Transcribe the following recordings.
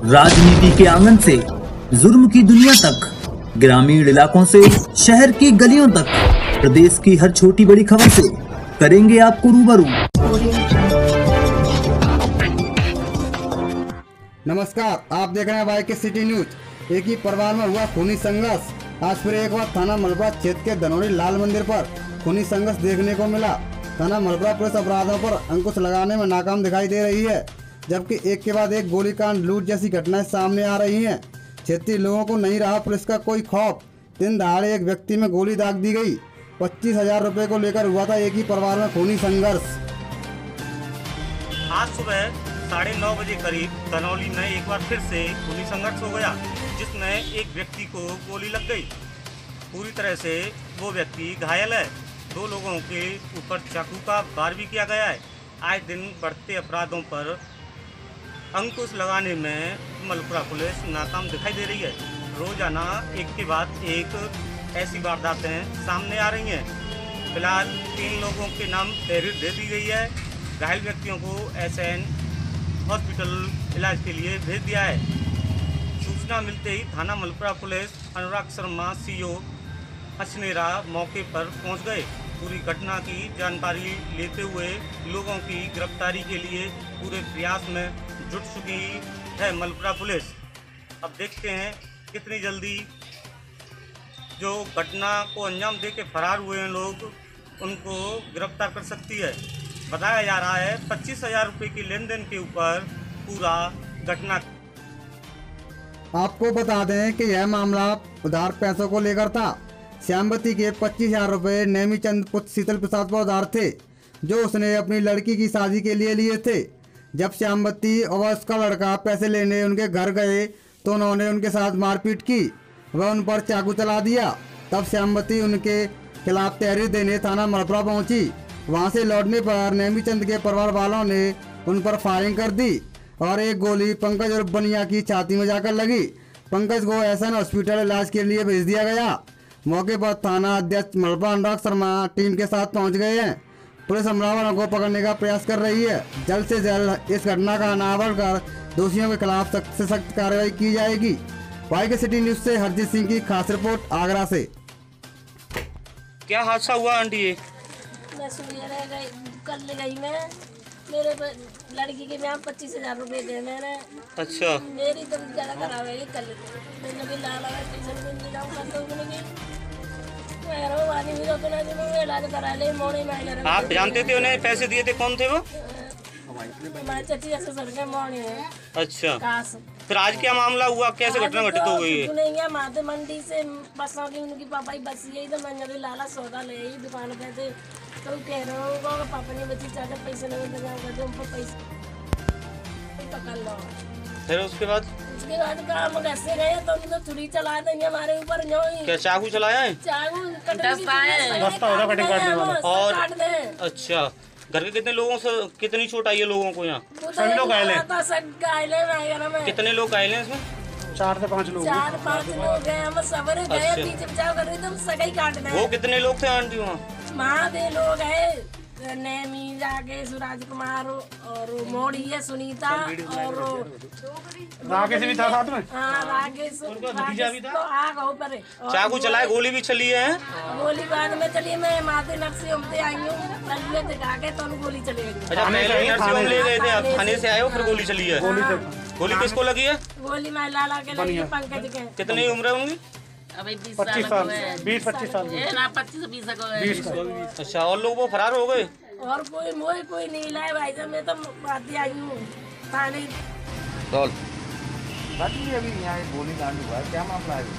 राजनीति के आंगन से जुर्म की दुनिया तक, ग्रामीण इलाकों से शहर की गलियों तक, प्रदेश की हर छोटी बड़ी खबर से करेंगे आपको रूबरू। नमस्कार, आप देख रहे हैं वाईके सिटी न्यूज। एक ही परिवार में हुआ खूनी संघर्ष। आज फिर एक बार थाना मलबरा क्षेत्र के धनौरी लाल मंदिर पर खूनी संघर्ष देखने को मिला। थाना मलबरा पुलिस अपराधों पर अंकुश लगाने में नाकाम दिखाई दे रही है, जबकि एक के बाद एक गोलीकांड, लूट जैसी घटनाएं सामने आ रही हैं। क्षेत्रीय लोगों को नहीं रहा पुलिस का कोई खौफ। दिन दहाड़े एक व्यक्ति में गोली दाग दी गई। 25,000 रुपए को लेकर हुआ था एक ही परिवार में खूनी संघर्ष। आज सुबह 9:30 बजे करीब धनौली में एक बार फिर से खूनी संघर्ष हो गया, जिसमें एक व्यक्ति को गोली लग गई। पूरी तरह से वो व्यक्ति घायल है। 2 लोगों के ऊपर चाकू का वार भी किया गया है। आए दिन बढ़ते अपराधों पर अंकुश लगाने में मलपुरा पुलिस नाकाम दिखाई दे रही है। रोजाना एक के बाद एक ऐसी वारदातें सामने आ रही हैं। फिलहाल 3 लोगों के नाम तहरीर दे दी गई है। घायल व्यक्तियों को SN हॉस्पिटल इलाज के लिए भेज दिया है। सूचना मिलते ही थाना मलपुरा पुलिस अनुराग शर्मा CO हसनेरा मौके पर पहुंच गए। पूरी घटना की जानकारी लेते हुए लोगों की गिरफ्तारी के लिए पूरे प्रयास में जुट चुकी है मलपुरा पुलिस। अब देखते हैं कितनी जल्दी जो घटना को अंजाम दे के फरार हुए हैं लोग, उनको गिरफ्तार कर सकती है। बताया जा रहा है 25,000 रुपये की लेन देन के ऊपर पूरा घटना। आपको बता दें कि यह मामला उधार पैसों को लेकर था। श्यामवती के 25,000 रुपये नेमीचंद पुत्र शीतल प्रसाद पर उधार थे, जो उसने अपनी लड़की की शादी के लिए लिए थे। जब श्यामवती और उसका लड़का पैसे लेने उनके घर गए तो उन्होंने उनके साथ मारपीट की। वह उन पर चाकू चला दिया। तब श्यामवती उनके खिलाफ तहरीर देने थाना मलपुरा पहुंची। वहां से लौटने पर नेमीचंद के परिवार वालों ने उन पर फायरिंग कर दी और एक गोली पंकज और बनिया की छाती में जाकर लगी। पंकज को SN हॉस्पिटल इलाज के लिए भेज दिया गया। मौके पर थाना अध्यक्ष मलपुरा अनुराग शर्मा टीम के साथ पहुंच गए हैं। पुलिस हमलावरों को पकड़ने का प्रयास कर रही है। जल्द से जल्द इस घटना का अनावरण कर दोषियों के खिलाफ सख्त से सख्त कार्रवाई की जाएगी। वाईके सिटी न्यूज से हरजीत सिंह की खास रिपोर्ट आगरा से। क्या हादसा हुआ आंटी? ये मैं कल गई मैं, मेरे लड़की के यहाँ 25,000 रुपये दे मैंने। अच्छा। मेरी तो ज़्यादा खराब है। कल मैंने भी लाला स्टेशन में ले जाऊँ इलाज करा ले मोड़ी में। आप जानते थे उन्हें पैसे दिए थे? कौन थे वो? हमारे चची ऐसे सड़के मोड़ी है। अच्छा, फिर आज क्या मामला हुआ? कैसे घटना घटित हो गई है? नहीं है, माते मंडी से बसों की उनकी पापा ही बसी है, तो मैंने भी लाला सौदा ले आई दुकान पे थे। तो कह रहे हो पापा ने बच्ची चाहते पैसे नहीं देते, उन पर पैसे पकड़ लो। फिर उसके बाद काम कैसे गए तो उनको छुरी चला देंगे हमारे ऊपर। क्या चाकू चलाया है? चाकू और अच्छा, घर के कितने लोगों से कितनी चोट आई है लोगों को? यहाँ सभी लोग घायल हैं। कितने लोग घायल हैं इसमें? 4 से 5 लोग। 4-5 लोग हैं। हम सबर गए पीछे बचाव कर रहे थे, सगाई काट रहे। वो कितने लोग थे आंटी वहाँ? वहाँ भी लोग हैं, नेमी राकेश राजकुमार और मोड़ी है सुनीता और राकेश भी था साथ में। हाँ, राकेश भी था। आग ऊपर चाकू चलाए, गोली भी चली है। गोली बाद में चली। मैं माते नर्सिंग होम से आई हूँ, दिखा के तो गोली चली गई। अच्छा, नर्सिंग होम ले गए थे, आप थाने से आए हो, फिर गोली चली है। गोली किसको लगी है? गोली मैं लाला के लगी, पंकज के। कितनी उम्र है उनकी? 25 साल 20-25 साल। 25-20। अच्छा, और लोग वो फरार हो गए? और कोई नहीं लाए भाई साहब। मैं तो बात आई हूँ थाने। अभी यहाँ गोली कांड हुआ, क्या मामला है?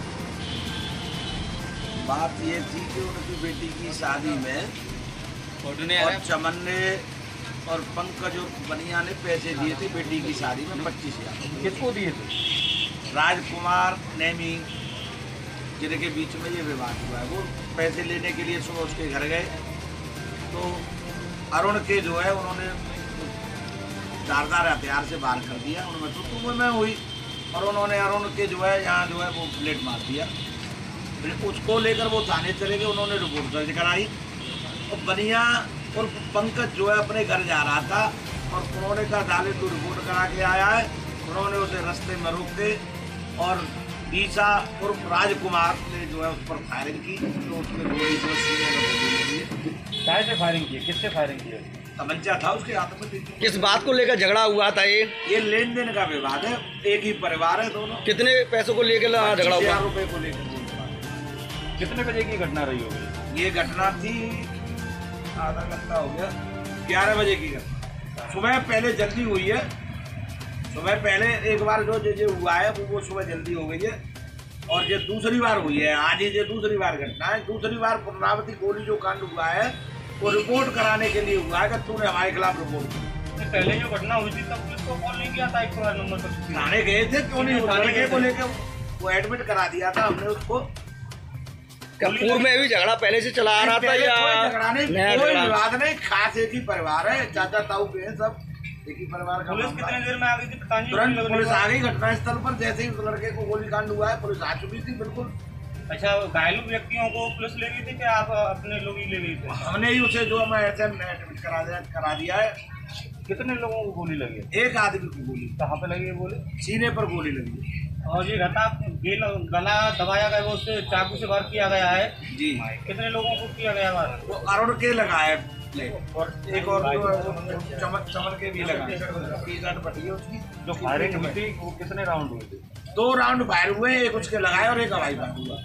बात ये थी कि उनकी बेटी की शादी में और चमन ने और पंकज और बनिया ने पैसे दिए थे बेटी की शादी में 25,000। किसको दिए थे? राजकुमार नेमी जिनके बीच में ये विवाद हुआ है। वो पैसे लेने के लिए सुबह उसके घर गए तो अरुण के जो है उन्होंने धारदार हथियार से वार कर दिया। उनमें तो तुम में हुई और उन्होंने अरुण के जो है यहाँ जो है वो प्लेट मार दिया। फिर उसको लेकर वो थाने चले गए, उन्होंने रिपोर्ट दर्ज कराई और बनिया और पंकज जो है अपने घर जा रहा था और उन्होंने कहा डाले तो रिपोर्ट करा के आया है उन्होंने उसे रास्ते में रोक के और ईसा उर्फ राजकुमार ने जो है उस पर फायरिंग की, तो उसमें गोली जो सीने में लगी है। काय से फायरिंग की, किससे फायरिंग की? तमंचा था उसके हाथ में। किस बात को लेकर झगड़ा हुआ था ये लेन देन का विवाद है, एक ही परिवार है दोनों। कितने पैसों को लेकर झगड़ा हुआ? 25,000 रुपए को लेकर। कितने बजे की घटना रही होगी? ये घटना थी आधा घंटा हो गया, 11 बजे की घटना। सुबह पहले जल्दी हुई है, सुबह पहले एक बार जो हुआ है वो सुबह जल्दी हो गई है, और ये दूसरी बार हुई है आज ही, ये दूसरी बार घटना है। दूसरी बार पुनरावृत्ति गोली जो कांड हुआ है वो रिपोर्ट कराने के लिए हुआ है कि तूने हमारे खिलाफ रिपोर्ट की। पहले जो घटना हुई थी तब पुलिस को कॉल नहीं किया था 108 नंबर पर? थाने गए थे, क्यों नहीं? लड़के को लेकर वो एडमिट करा दिया था हमने उसको। क्या पूर्व में भी झगड़ा पहले से चला आ रहा था या कोई झगड़ा नहीं, नया कोई झगड़ा? विवाद नहीं, खास एक ही परिवार है, चाचा ताऊ के हैं, सब एक ही परिवार का। पुलिस कितने देर में आ गई थी? पता नहीं। तुरंत पुलिस आ गई घटनास्थल पर, जैसे ही उस लड़के को गोली कांड हुआ है पुलिस आ चुकी थी बिल्कुल। अच्छा, घायल व्यक्तियों को पुलिस ले गई थी कि आप अपने लोग ही ले गए थे? हमने ही उसे जो मैं ऐसे एडमिट करा दिया है। कितने लोगों को गोली लगी है? एक आदमी को गोली, कहाँ पे लगी है गोली? सीने पर गोली लगी है। और ये घटा गला दबाया गया, वो उससे चाकू से वार किया गया है जी। कितने लोगों को किया गया वार? वो अरुण के लगा है और एक और जो है वो चमन के भी लगा है। टी-शर्ट फटी है उसकी। जो फायरिंग हुई थी वो कितने राउंड हुए थे? 2 राउंड फायर हुए, एक उसके लगाए और एक हवाई फायर हुआ।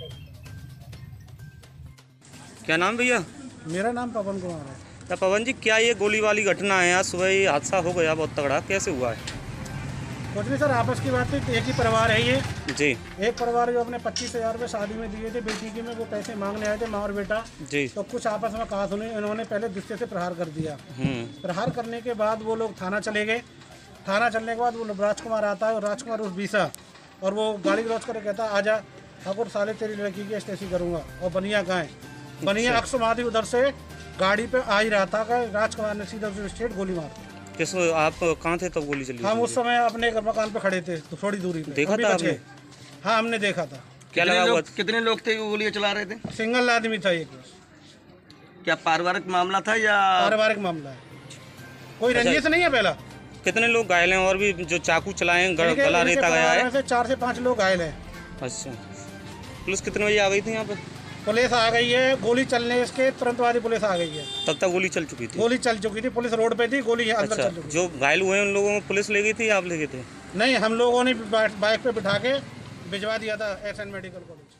क्या नाम भैया? मेरा नाम पवन कुमार है। क्या पवन जी, क्या ये गोली वाली घटना है? आज सुबह ये हादसा हो गया बहुत तगड़ा, कैसे हुआ है? कुछ नहीं सर, आपस की बात थी, एक ही परिवार है ये। जी। एक परिवार जो अपने 25,000 रुपये शादी में दिए थे बेटी की, में वो पैसे मांगने आए थे माँ और बेटा। जी। तो कुछ आपस में कहा सुनी, इन्होंने पहले गुस्से से प्रहार कर दिया। प्रहार करने के बाद वो लोग थाना चले गए। थाना चलने के बाद वो राजकुमार आता है, और राजकुमार उस बीसा, और वो गाड़ी क्रॉस करके कहता है आजा ठाकुर साले तेरी लड़की की स्टेसी करूँगा। और बनिया कहाँ है? बनिया अक्सर माधी उधर से गाड़ी पे आ ही रहा था कि राजकुमार ने सीधा स्ट्रेट गोली मार दी। किस, आप कहाँ थे तब गोली चली? हम उस समय अपने मकान पे खड़े थे, तो थोड़ी दूरी पे। देखा था आपने? हाँ, हमने देखा था। क्या लगा हुआ? कितने लोग थे गोलियां चला रहे थे? सिंगल आदमी था एक। क्या पारिवारिक मामला था या? पारिवारिक मामला है, कोई रंजिश नहीं है। पहला कितने लोग घायल हैं? और भी जो चाकू चलाए हैं, गला रेता गया है? 4 से 5 लोग घायल हैं। अच्छा, पुलिस कितने बजे आ गई थी यहाँ पे? पुलिस आ गई है, गोली चलने इसके तुरंत बाद ही पुलिस आ गई है। तब तक गोली चल चुकी थी? गोली चल चुकी थी, पुलिस रोड पे थी, गोली अंदर अच्छा, चल चुकी थी। जो घायल हुए हैं उन लोगों को पुलिस ले गई थी या आप ले गए थे? नहीं, हम लोगों ने बाइक पे बिठा के भिजवा दिया था एसएन मेडिकल कॉलेज।